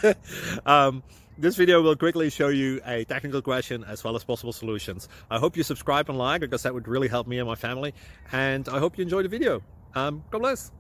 This video will quickly show you a technical question as well as possible solutions. I hope you subscribe and like, because that would really help me and my family. And I hope you enjoy the video. God bless.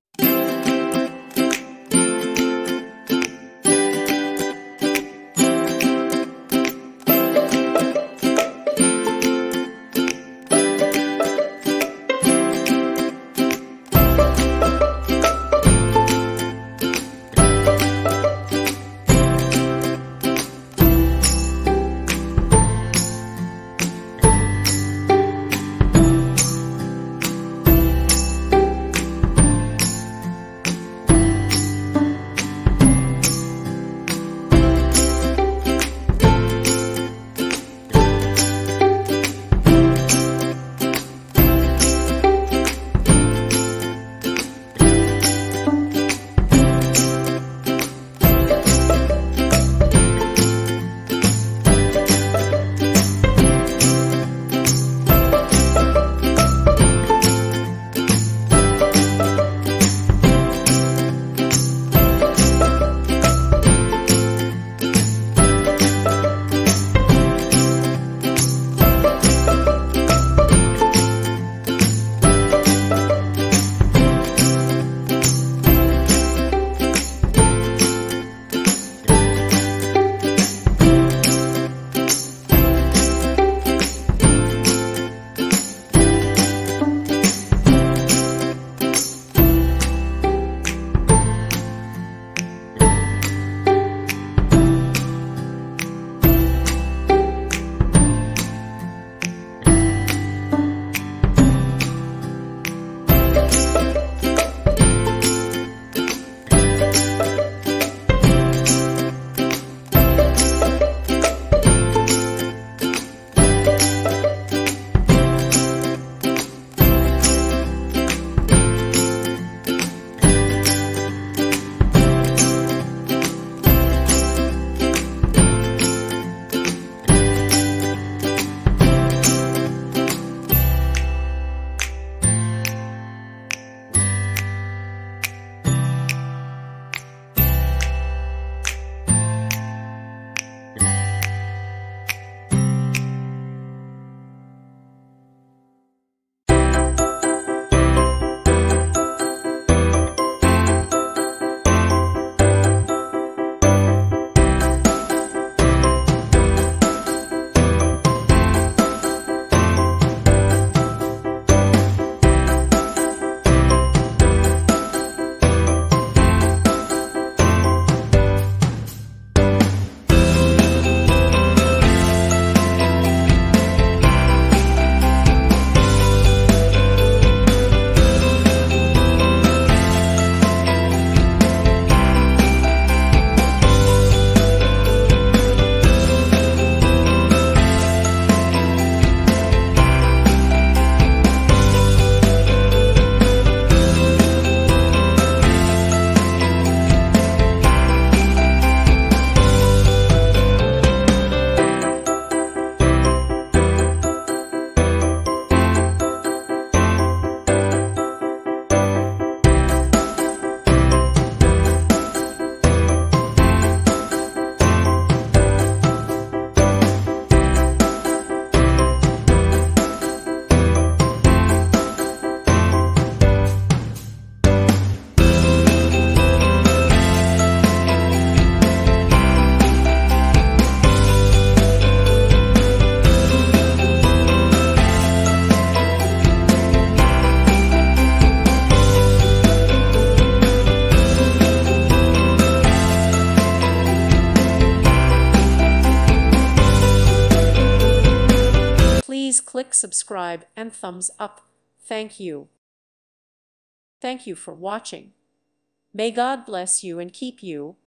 Please click subscribe and thumbs up. Thank you. Thank you for watching. May God bless you and keep you.